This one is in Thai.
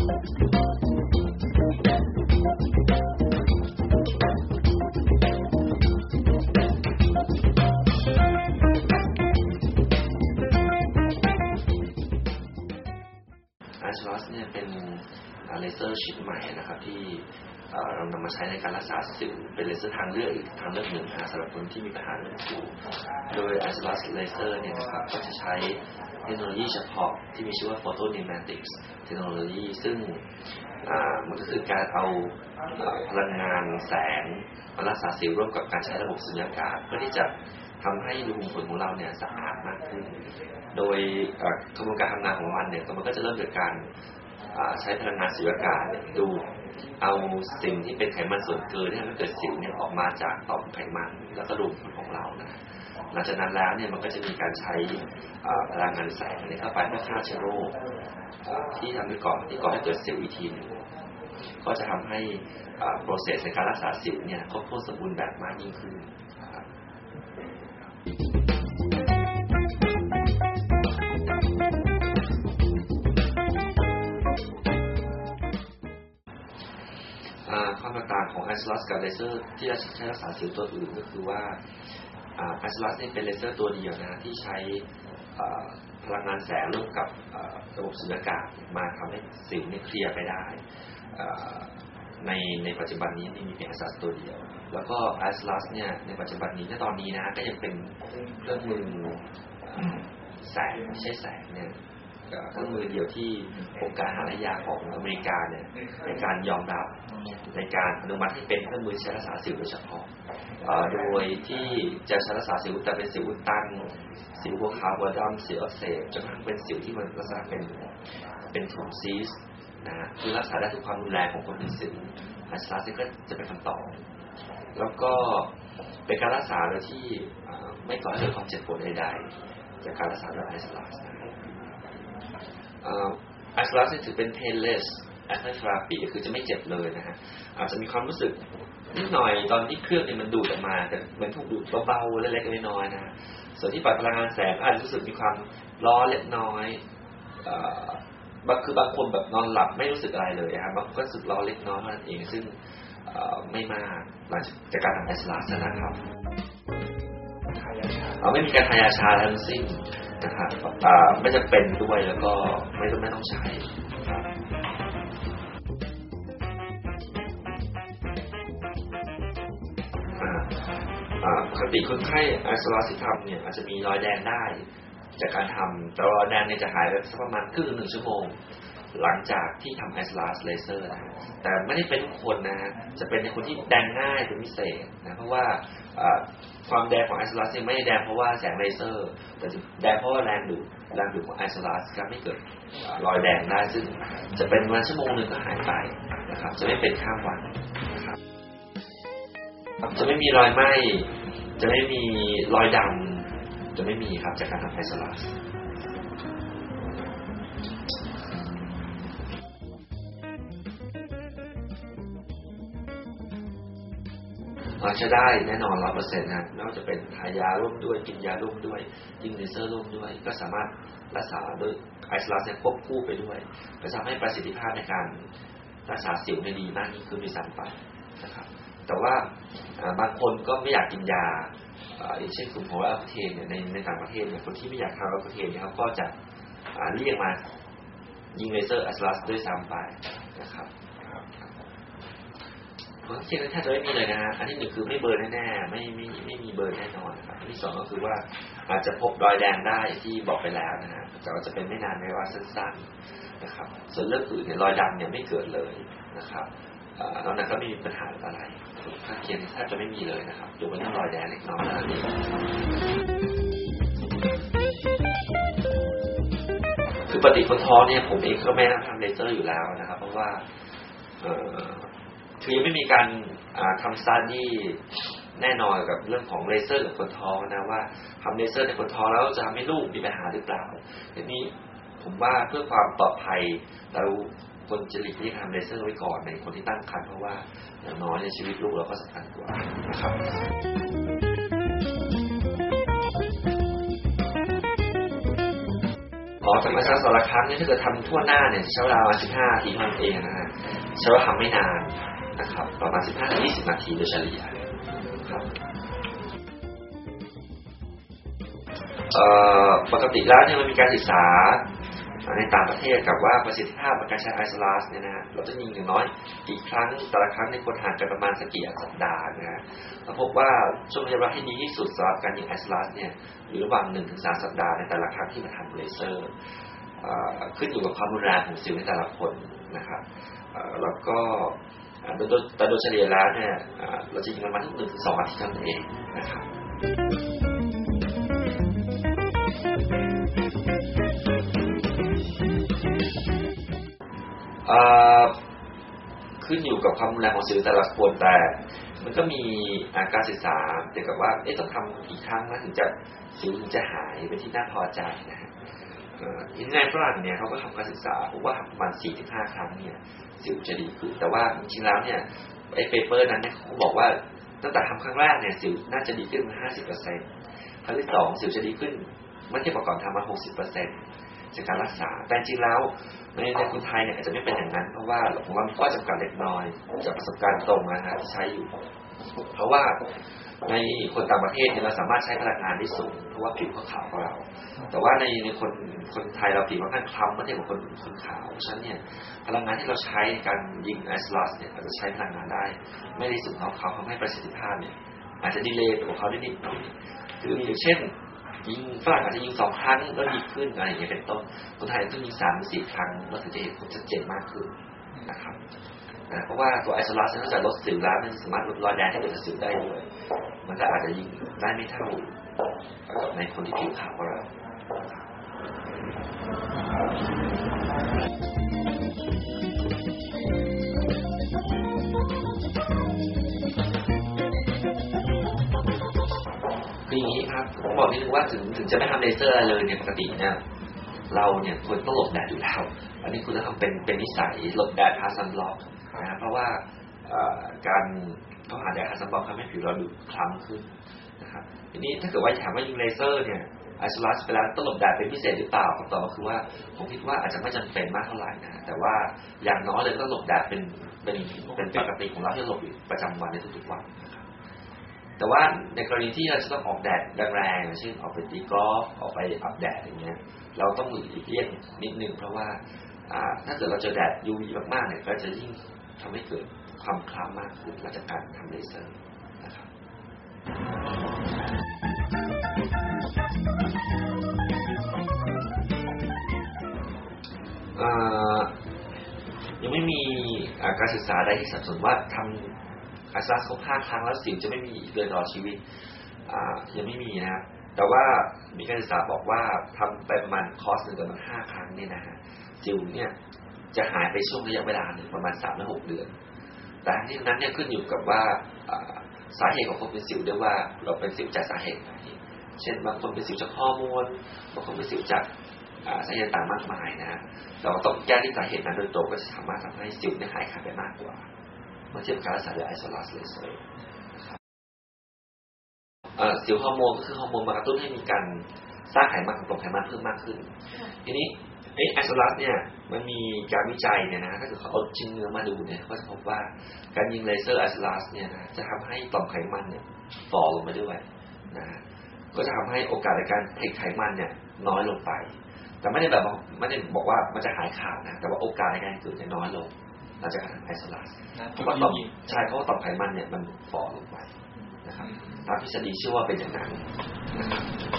Isolus เนี่ยเป็นเลเซอร์ชิ้นใหม่นะครับที่เรานำมาใช้ในการรักษาสิวเป็นเลเซอร์ทางเลือกอีกทางเลือกหนึ่งสำหรับคนที่มีปัญหาเรื่องสิวโดย Isolus Laser เนี่ยนะครับก็จะใช้เทคโนโลยีเฉพาะที่มีชื่อว่า Photopneumatics เทคโนโลยีซึ่งมันก็คือการเอาพลังงานแสงมารักษาสิวร่วมกับการใช้ระบบสุญญากาศเพื่อที่จะทำให้รูขุมขนของเราเนี่ยสะอาดมากขึ้นโดยกระบวนการทำงานของมันเนี่ยมันก็จะเริ่มจากการใช้พลังงานสุญญากาศดูเอาสิ่งที่เป็นไขมันส่วนเกินที่ทำให้เกิดสิวเนี่ยออกมาจากต่อมไขมันแล้วก็รูขุมขนของเรานะหลังจากนั้นแล้วเนี่ยมันก็จะมีการใช้พลังงานแสงเข้าไปเพื่อฆ่าเชื้อโรคที่ทำให้ก่อให้เกิดสิวอีกทีนึงก็จะทำให้process ในการรักษาสิวเนี่ยครบถ้วนสมบูรณ์แบบมากยิ่งขึ้นความแตกต่างของ Isolus กับเลเซอร์ที่ใช้รักษาสิวตัวอื่นก็คือว่าIsolus นี่เป็นเลเซอร์ตัวเดียวนะที่ใช้พลังงานแสงร่วมกับระบบสุญญากาศมาทำให้สิวนี่เคลียร์ไปได้ในปัจจุบันนี้มีเพียง Isolus ตัวเดียวแล้วก็ Isolus เนี่ยในปัจจุบันนี้ตอนนี้นะก็ยังเป็นเครื่องมือแสงไม่ใช่แสงเนี่ยเครื่องมือเดียวที่องค์การอาหารและยาของอเมริกาเนี่ยในการยอมรับในการอนุมัติให้เป็นเครื่องมือใช้รักษาสิวโดยเฉพาะโดยที่จะใช้รักษาสิวแต่เป็นสิวอุดตันสิวหัวขาวหัวดำสิวอักเสบจนกระทั่งเป็นสิวที่มันลักษณะเป็นถุงซีสนะคือรักษาได้ทุกความรุนแรงของคนเป็นสิวIsolusก็จะเป็นคำตอบแล้วก็เป็นการรักษาโดยที่ไม่ก่อให้เกิดความเจ็บปวดใดๆจากการรักษาด้วย Isolus Isolus ถือเป็น painless therapy คือจะไม่เจ็บเลยนะฮะอาจจะมีความรู้สึกนิดหน่อยตอนที่เครื่องเนี่ยมันดูดออกมาแต่เหมือนถูกดูดเบาๆเล็กๆน้อยๆนะส่วนที่ปล่อยพลังงานแสงอาจจะรู้สึกมีความร้อนเล็กน้อยคือบางคนแบบนอนหลับไม่รู้สึกอะไรเลยครับบางคนก็รู้สึกร้อนเล็กน้อยเท่านั้นเองซึ่งไม่มากหลังจากการทำ Isolus นะครับไม่มีการทายาชาทั้งสิ้นนะครับไม่จำเป็นด้วยแล้วก็ไม่ต้องใช้ปกติคนไข้ Isolus ที่ทำเนี่ยอาจจะมีรอยแดงได้จากการทำแต่รอยแดงเนี่ยจะหายไปสักประมาณครึ่ง1 ชั่วโมงหลังจากที่ทำ Isolus Laser นะแต่ไม่ได้เป็นทุกคนนะจะเป็นในคนที่แดงง่ายเป็นพิเศษนะเพราะว่าความแดงของ Isolus ไม่ได้แดงเพราะว่าแสงเลเซอร์แต่แดงเพราะว่าแรงดูดของ Isolus ทำให้เกิดรอยแดงได้ซึ่งจะเป็นวันชั่วโมงนึงก็หายไปนะครับจะไม่เป็นข้ามวันนะครับจะไม่มีรอยไหม้จะไม่มีรอยดำจะไม่มีครับจากการทำ Isolusใช้ได้แน่นอน 100% นะไม่ว่าจะเป็นทายาร่วมด้วยกินยาร่วมด้วยยิงเลเซอร์ร่วมด้วยก็สามารถรักษาด้วย Isolus ควบคู่ไปด้วยก็ทำให้ประสิทธิภาพในการรักษาสิวดีมากยิ่งขึ้นด้วยซ้ำไปนะครับแต่ว่าบางคนก็ไม่อยากกินยาอย่างเช่นกลุ่มของอัลโคเทนเนี่ยในต่างประเทศเนี่ยคนที่ไม่อยากทานอัลโคเทนเนี่ยเขาก็จะเรียกมายิงเลเซอร์ Isolus ด้วยซ้ำไปนะครับของเชียงแทบจะไม่มีเลยนะฮะอันที่หนึ่งคือไม่เบิร์นแน่ๆไม่มีเบิร์นแน่นอนครับอันที่สองก็คือว่าอาจจะพบรอยแดงได้ที่บอกไปแล้วนะฮะแต่ว่าจะเป็นไม่นานไม่ว่าสั้นๆนะครับส่วนเรื่องอื่นเนี่ยรอยดำเนี่ยไม่เกิดเลยนะครับนอกนั้นก็ไม่มีปัญหาอะไรข้างเคียงแทบจะไม่มีเลยนะครับยกเว้นรอยแดงเล็กน้อยนั่นเองคือปกติคนท้องเนี่ยผมเองก็ไม่ได้ทำเลเซอร์อยู่แล้วนะครับเพราะว่าคือยังไม่มีการทำสตั๊ดดี้แน่นอนกับเรื่องของเลเซอร์กับคนท้องนะว่าทำเลเซอร์ในคนท้องแล้วจะทำให้ลูกมีปัญหาหรือเปล่าทีนี้ผมว่าเพื่อความปลอดภัยเราควรจะหลีกเลี่ยงทำเลเซอร์ไว้ก่อนในคนที่ตั้งครรภ์เพราะว่าอย่างน้อยในชีวิตลูกเราก็สำคัญกว่านะครับทำไอซ์ลาสแต่ละครั้งเนี่ยถ้าเกิดทำทั่วหน้าเนี่ยใช้เวลาประมาณ15 นาทีเท่านั้นเองนะฮะใช้เวลาทำไม่นานนะครับประมาณ15-20 นาทีโดยเฉลี่ยครับปกติแล้วเนี่ยมันมีการศึกษาในต่างประเทศกับว่าประสิทธิภาพของการใช้ไอซ์ลาสเนี่ยนะฮะเราจะยิงอย่างน้อยกี่ครั้งแต่ละครั้งในคนห่างกันประมาณสักกี่สัปดาห์นะฮะเราพบว่าช่วงเวลาที่ดีที่สุดสำหรับการยิงไอซ์ลาสเนี่ยอยู่ระหว่าง 1-3 สัปดาห์ในแต่ละครั้งที่มาทำเลเซอร์ขึ้นอยู่กับความรุนแรงของสิวในแต่ละคนนะครับแล้วก็โดยเฉลี่ยแล้วเนี่ยเราจะยิงประมาณทุก 1-2 อาทิตย์เท่านั้นเองนะครับขึ้นอยู่กับความรุนแรงของสิวแต่ละคนแต่มันก็มีการศึกษาเกี่ยวกับว่าต้องทำกี่ครั้งนะถึงจะสิวถึงจะหายเป็นที่น่าพอใจนะฮะในฝรั่งเนี่ยเขาก็ทำการศึกษาพบว่าประมาณ 4-5 ครั้งเนี่ยสิวจะดีขึ้นแต่ว่าจริงๆแล้วเนี่ยไอ้เปเปอร์นั้นเนี่ยเขาบอกว่าตั้งแต่ทำครั้งแรกเนี่ยสิวน่าจะดีขึ้น 50% ครั้งที่2สิวจะดีขึ้นเมื่อเทียบกับก่อนทำมา 60% จากการรักษาแต่จริงแล้วในคนไทยเนี่ยอาจจะไม่เป็นอย่างนั้นเพราะว่าผมว่ามีข้อจำกัดเล็กน้อยจากประสบการณ์ตรงนะฮะที่ใช้อยู่เพราะว่าในคนต่างประเทศเนี่ยเราสามารถใช้พลังงานได้สูงเพราะว่าผิวขาวของเราแต่ว่าในคนไทยเราผิวค่อนข้างคล้ำเมื่อเทียบกับคนขาวฉะนั้นเนี่ยพลังงานที่เราใช้ในการยิงไอซ์ลาสเนี่ยอาจจะใช้พลังงานได้ไม่ได้สูงเท่าเขาทำให้ประสิทธิภาพเนี่ยอาจจะดีเลย์กว่าเขาได้นิดหน่อยคืออย่างเช่นยิงฝรั่งอาจจะยิง2 ครั้งแล้วดีขึ้นอะไรอย่างเงี้ยเป็นต้นคนไทยต้องยิง3-4 ครั้งเราถึงจะเห็นผลชัดเจนมากขึ้นนะครับเพราะว่าตัวไอโซลาสนอกจากลดสิวแล้วมันสามารถลดรอยแดงที่เกิดจากสิวได้ด้วยมันก็อาจจะยิงได้ไม่เท่ากับในคนที่ผิวขาวกว่าเราคืออย่างนี้ครับผมบอกนิดนึงว่าถึงจะไม่ทำเลเซอร์อะไรเลยเนี่ยปกติเนี่ยเราเนี่ยควรต้องหลบแดดอยู่แล้วอันนี้คุณจะทำเป็นนิสัยหลบแดดทาซันบล็อกนะเพราะว่าการเข้าหาแดดทาซันบล็อกทำให้ผิวเราดูคล้ำขึ้นนะครับทีนี้ถ้าเกิดว่าถามว่ายิงเลเซอร์เนี่ยไอโซลาสไปแล้วต้องหลบแดดเป็นพิเศษหรือเปล่าคำตอบก็คือว่าผมคิดว่าอาจจะไม่จำเป็นมากเท่าไหร่นะแต่ว่าอย่างน้อยเลยต้องหลบแดดเป็นปกติของเราที่หลบอยู่ประจำวันในทุกๆวันนะครับแต่ว่าในกรณีที่เราจะต้องออกแดดแรงๆเช่นออกไปตีกอล์ฟออกไปอาบแดดอย่างเงี้ยเราต้องหลีกเลี่ยงนิดนึงเพราะว่าถ้าเกิดเราเจอแดด UV มากๆเนี่ยก็จะยิ่งทำให้เกิดความคล้ำมากขึ้นหลังจากการทำเลเซอร์นะครับยังไม่มีการศึกษาใดที่สนับสนุนว่าทำไอซ์ลาสครบ5 ครั้งแล้วสิวจะไม่มีอีกเลยตลอดชีวิตยังไม่มีนะครับแต่ว่ามีการศึกษาบอกว่าทำไปประมาณคอร์สหนึ่งประมาณ5 ครั้งเนี่ยนะฮะสิวเนี่ยจะหายไปช่วงระยะเวลาหนึ่งประมาณ 3-6 เดือนแต่ทั้งนี้นั้นเนี่ยขึ้นอยู่กับว่าสาเหตุของคนเป็นสิวด้วยว่าเราเป็นสิวจากสาเหตุไหนเช่นบางคนเป็นสิวจากฮอร์โมนบางคนเป็นสิวจากสาเหตุต่างมากมายนะเราต้องแก้ที่สาเหตุนั้นโดยตรงก็จะสามารถทำให้สิวหายขาดไปมากกว่าเมื่อเทียบกับการรักษาด้วยไอโซลาสเลเซอร์สิวฮอร์โมนก็คือฮอร์โมนมากระตุ้นให้มีการสร้างไขมันของต่อมไขมันเพิ่มมากขึ้นทีนี้ไอโซลาสเนี่ยมันมีการวิจัยเนี่ยนะถ้าเกิดเขาเอาชิ้นเนื้อมาดูเนี่ยก็จะพบว่าการยิงเลเซอร์ไอโซลาสเนี่ยนะจะทำให้ต่อมไขมันเนี่ยฝ่อลงไปด้วยนะก็จะทำให้โอกาสในการผลิตไขมันเนี่ยน้อยลงไปแต่ไม่ได้บอกว่ามันจะหายขาดนะแต่ว่าโอกาสในการเกิดจะน้อยลงหลังจากการทำไอโซลาสเพราะว่าต่อมไขมันเนี่ยมันฝ่อลงไปนะครับตามทฤษฎีเชื่อว่าเป็นอย่างนั้นนะครับ